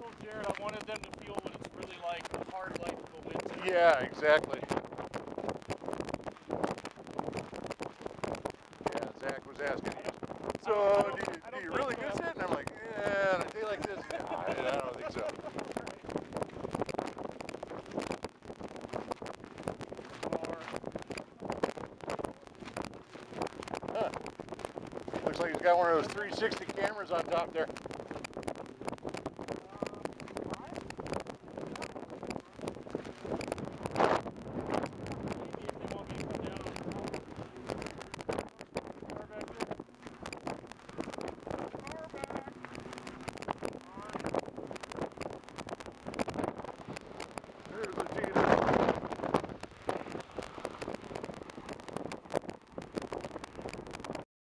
told Jared I wanted them to feel what it's really like, a hard life to go into. Yeah, exactly. Yeah, Zach was asking me, so do you really miss it? And I'm like, yeah, on a day like this, I don't think so. Huh. Looks like he's got one of those 360 cameras on top there.